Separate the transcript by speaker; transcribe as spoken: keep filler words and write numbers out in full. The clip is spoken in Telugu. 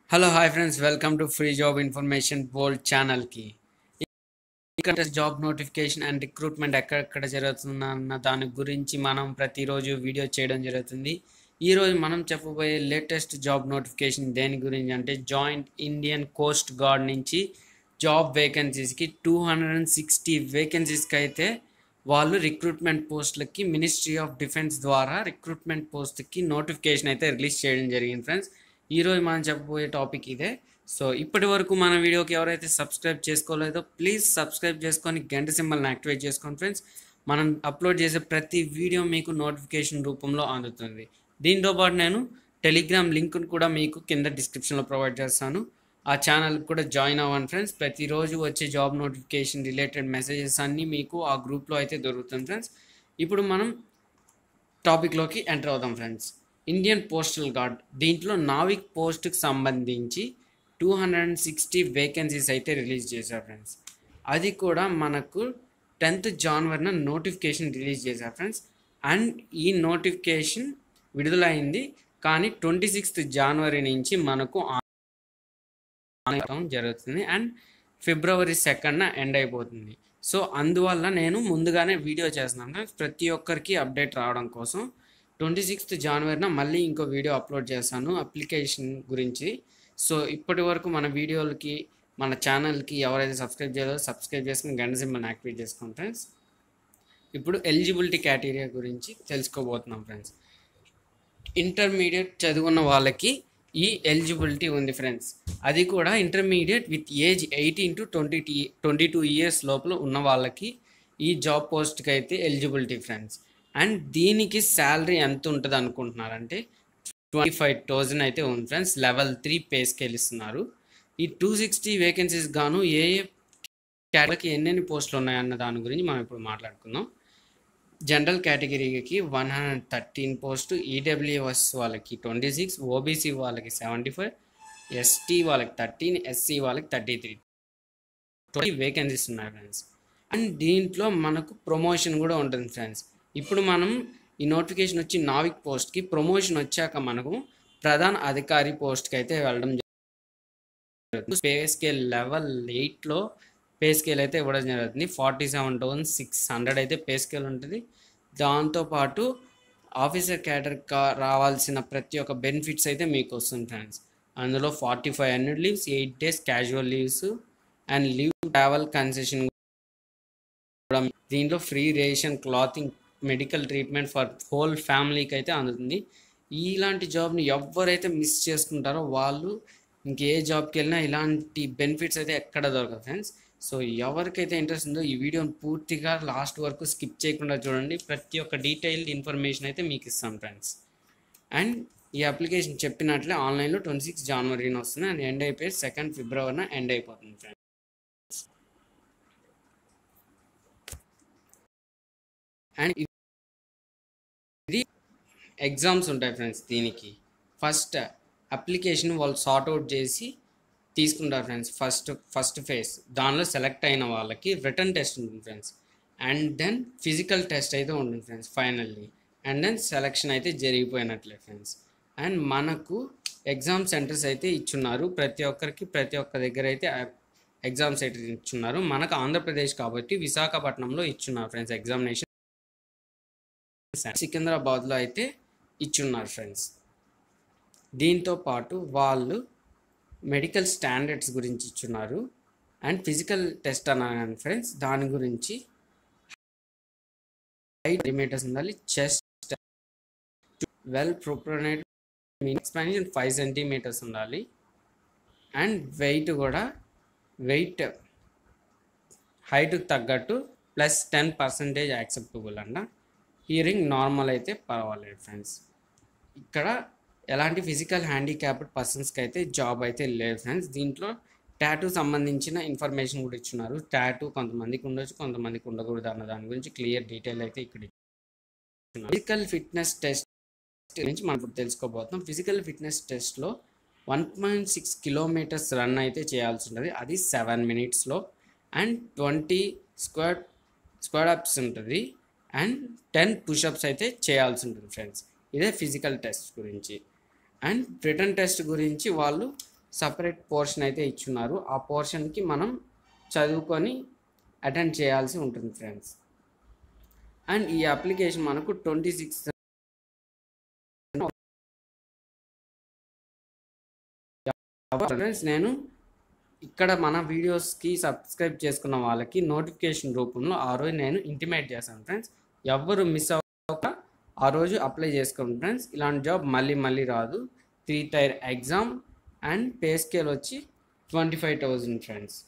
Speaker 1: Hello hi friends, welcome to free job information bold ఛానల్కి. ఇక్కడ జాబ్ నోటిఫికేషన్ అండ్ రిక్రూట్మెంట్ ఎక్కడెక్కడ జరుగుతుందన్న దాని గురించి మనం ప్రతిరోజు వీడియో చేయడం జరుగుతుంది. ఈరోజు మనం చెప్పబోయే లేటెస్ట్ జాబ్ నోటిఫికేషన్ దేని గురించి అంటే జాయింట్ ఇండియన్ కోస్ట్ గార్డ్ నుంచి జాబ్ వేకెన్సీస్కి టూ హండ్రెడ్ అండ్ సిక్స్టీ వేకెన్సీస్కి అయితే వాళ్ళు రిక్రూట్మెంట్ పోస్టులకి మినిస్ట్రీ ఆఫ్ డిఫెన్స్ ద్వారా రిక్రూట్మెంట్ పోస్ట్కి నోటిఫికేషన్ అయితే రిలీజ్ చేయడం జరిగింది ఫ్రెండ్స్. ఈరోజు మనం చెప్పబోయే టాపిక్ ఇదే. సో ఇప్పటి వరకు మన వీడియోకి ఎవరైతే సబ్స్క్రైబ్ చేసుకోలేదో ప్లీజ్ సబ్స్క్రైబ్ చేసుకొని గంట సింబల్ని యాక్టివేట్ చేసుకోండి ఫ్రెండ్స్. మనం అప్లోడ్ చేసే ప్రతి వీడియో మీకు నోటిఫికేషన్ రూపంలో అందుతుంది. దీంతో పాటు నేను టెలిగ్రామ్ లింక్ను కూడా మీకు కింద డిస్క్రిప్షన్లో ప్రొవైడ్ చేస్తాను. ఆ ఛానల్కి కూడా జాయిన్ అవ్వండి ఫ్రెండ్స్. ప్రతిరోజు వచ్చే జాబ్ నోటిఫికేషన్ రిలేటెడ్ మెసేజెస్ అన్నీ మీకు ఆ గ్రూప్లో అయితే దొరుకుతుంది ఫ్రెండ్స్. ఇప్పుడు మనం టాపిక్లోకి ఎంటర్ అవుదాం ఫ్రెండ్స్. ఇండియన్ పోస్టల్ గార్డ్ దీంట్లో నావిక్ పోస్ట్కి సంబంధించి two hundred and sixty vacancies అయితే రిలీజ్ చేశారు ఫ్రెండ్స్. అది కూడా మనకు టెన్త్ జనవరిన నోటిఫికేషన్ రిలీజ్ చేశారు ఫ్రెండ్స్. అండ్ ఈ నోటిఫికేషన్ విడుదలైంది, కానీ ట్వంటీ సిక్స్త్ జనవరి నుంచి మనకు జరుగుతుంది అండ్ ఫిబ్రవరి సెకండ్న ఎండ్ అయిపోతుంది. సో అందువల్ల నేను ముందుగానే వీడియో చేస్తున్నాను ఫ్రెండ్స్, ప్రతి ఒక్కరికి అప్డేట్ రావడం కోసం. ట్వంటీ సిక్స్త్ జనవరిన మళ్ళీ ఇంకో వీడియో అప్లోడ్ చేశాను అప్లికేషన్ గురించి. సో ఇప్పటి వరకు మన వీడియోలకి మన ఛానల్కి ఎవరైతే సబ్స్క్రైబ్ చేయాలో సబ్స్క్రైబ్ చేసుకుని గంట సింబల్ని యాక్టివేట్ చేసుకోండి ఫ్రెండ్స్. ఇప్పుడు ఎలిజిబిలిటీ క్రైటీరియా గురించి తెలుసుకోబోతున్నాం ఫ్రెండ్స్. ఇంటర్మీడియట్ చదువుకున్న వాళ్ళకి ఈ ఎలిజిబిలిటీ ఉంది ఫ్రెండ్స్. అది కూడా intermediate with age eighteen to twenty twenty two years లోపల ఉన్న వాళ్ళకి ఈ జాబ్ పోస్ట్కి అయితే ఎలిజిబిలిటీ ఫ్రెండ్స్. అండ్ దీనికి శాలరీ ఎంత ఉంటుంది అనుకుంటున్నారంటే ట్వంటీ ఫైవ్ థౌజండ్ అయితే ఉంది friends. Level three pay scale ఇస్తున్నారు. ఈ టూ సిక్స్టీ వేకెన్సీస్ గాను ఏ ఏ కేటగిరీకి ఎన్నెన్ని పోస్టులు ఉన్నాయన్న దాని గురించి మనం ఇప్పుడు మాట్లాడుకుందాం. జనరల్ కేటగిరీకి one hundred thirteen post, EWS వాళ్ళకి ట్వంటీ సిక్స్, ఓబీసీ వాళ్ళకి సెవెంటీ ఫైవ్, ఎస్టీ వాళ్ళకి థర్టీన్, ఎస్సీ వాళ్ళకి థర్టీ త్రీ ట్వంటీ వేకెన్సీస్ ఉన్నాయి ఫ్రెండ్స్. అండ్ దీంట్లో మనకు ప్రమోషన్ కూడా ఉంటుంది ఫ్రెండ్స్. ఇప్పుడు మనం ఈ నోటిఫికేషన్ వచ్చి నావిక్ పోస్ట్కి ప్రమోషన్ వచ్చాక మనకు ప్రధాన అధికారి పోస్ట్కి అయితే వెళ్ళడం జరుగుతుంది. పే స్కేల్ లెవెల్ ఎయిట్లో పే స్కేల్ అయితే ఇవ్వడం జరుగుతుంది. Forty seven thousand six hundred అయితే పే స్కేల్ ఉంటుంది. దాంతోపాటు ఆఫీసర్ క్యాడర్గా రావాల్సిన ప్రతి ఒక్క బెనిఫిట్స్ అయితే మీకు వస్తుంది ఫ్రెండ్స్. అందులో forty five annual leaves, eight days casual leaves and leave travel concession కూడా. దీంట్లో free ration, clothing, medical treatment for whole ఫ్యామిలీకి అయితే అందుతుంది. ఇలాంటి జాబ్ని ఎవరైతే మిస్ చేసుకుంటారో వాళ్ళు ఇంకే జాబ్కి వెళ్ళినా ఇలాంటి బెనిఫిట్స్ అయితే ఎక్కడ దొరకదు ఫ్రెండ్స్. సో ఎవరికైతే ఇంట్రెస్ట్ ఉందో ఈ వీడియోని పూర్తిగా లాస్ట్ వరకు స్కిప్ చేయకుండా చూడండి. ప్రతి ఒక్క డీటెయిల్డ్ ఇన్ఫర్మేషన్ అయితే మీకు ఇస్తాం ఫ్రెండ్స్. అండ్ ఈ అప్లికేషన్ చెప్పినట్లే ఆన్లైన్లో ట్వంటీ సిక్స్ జనవరిన వస్తుంది అండ్ ఎండ్ అయిపోయి సెకండ్ ఫిబ్రవరిన ఎండ్ అయిపోతుంది ఫ్రెండ్స్. అండ్ ఇది ఎగ్జామ్స్ ఉంటాయి ఫ్రెండ్స్. దీనికి ఫస్ట్ అప్లికేషన్ వాళ్ళు సార్ట్అవుట్ చేసి తీసుకుంటారు ఫ్రెండ్స్. ఫస్ట్ ఫస్ట్ ఫేజ్ దానిలో సెలెక్ట్ అయిన వాళ్ళకి రిటర్న్ టెస్ట్ ఉంటుంది friends. And then physical test అయితే ఉంటుంది friends finally. And then selection అయితే జరిగిపోయినట్లే ఫ్రెండ్స్. అండ్ మనకు ఎగ్జామ్ సెంటర్స్ అయితే ఇచ్చున్నారు. ప్రతి ఒక్కరికి ప్రతి ఒక్క దగ్గర అయితే ఎగ్జామ్ సెంటర్ ఇచ్చున్నారు. మనకు ఆంధ్రప్రదేశ్ కాబట్టి విశాఖపట్నంలో ఇచ్చున్నారు ఫ్రెండ్స్ ఎగ్జామినేషన్. సికింద్రాబాద్లో అయితే ఇచ్చున్నారు ఫ్రెండ్స్. దీంతో పాటు వాళ్ళు మెడికల్ స్టాండర్డ్స్ గురించి ఇచ్చున్నారు. అండ్ ఫిజికల్ టెస్ట్ అన్నాను ఫ్రెండ్స్, దాని గురించి హైట్ సెంటీమీటర్స్ ఉండాలి, chest well proportionate expansion five centimetres ఉండాలి. అండ్ వెయిట్ కూడా వెయిట్ హైట్కి తగ్గట్టు ప్లస్ టెన్ పర్సెంటేజ్ యాక్సెప్టబుల్ అన్న. హియరింగ్ నార్మల్ అయితే పర్వాలేదు ఫ్రెండ్స్. ఇక్కడ ఎలాంటి ఫిజికల్ హ్యాండిక్యాప్డ్ పర్సన్స్కి అయితే జాబ్ అయితే లేదు ఫ్రెండ్స్. దీంట్లో టాటూ సంబంధించిన ఇన్ఫర్మేషన్ కూడా ఇచ్చున్నారు. టాటూ కొంతమందికి ఉండొచ్చు, కొంతమందికి ఉండకూడదు అన్న దాని గురించి క్లియర్ డీటెయిల్ అయితే ఇక్కడ ఇచ్చున్నారు. ఫిజికల్ ఫిట్నెస్ టెస్ట్ గురించి మనం ఇప్పుడు తెలుసుకోబోతున్నాం. ఫిజికల్ ఫిట్నెస్ టెస్ట్లో one point six kilometres run అయితే చేయాల్సి ఉంటుంది, అది సెవెన్ మినిట్స్లో. And twenty squat squat ups ఉంటుంది అండ్ టెన్ పుషప్స్ అయితే చేయాల్సి ఉంటుంది ఫ్రెండ్స్. ఇదే ఫిజికల్ టెస్ట్ గురించి. అండ్ రిటర్న్ టెస్ట్ గురించి వాళ్ళు సపరేట్ పోర్షన్ అయితే ఇచ్చున్నారు. ఆ పోర్షన్కి మనం చదువుకొని అటెండ్ చేయాల్సి ఉంటుంది ఫ్రెండ్స్. అండ్ ఈ అప్లికేషన్ మనకు ట్వంటీ సిక్స్ ఫ్రెండ్స్ నేను ఇక్కడ మన వీడియోస్కి సబ్స్క్రైబ్ చేసుకున్న వాళ్ళకి నోటిఫికేషన్ రూపంలో ఆ రోజు నేను ఇంటిమేట్ చేశాను ఫ్రెండ్స్. ఎవ్వరు మిస్ అవ్వక ఆ రోజు అప్లై చేసుకోండి ఫ్రెండ్స్. ఇలాంటి జాబ్ మళ్ళీ మళ్ళీ రాదు. Three tier exam and pay scale వచ్చి ట్వంటీ ఫైవ్ థౌజండ్ ఫ్రెండ్స్.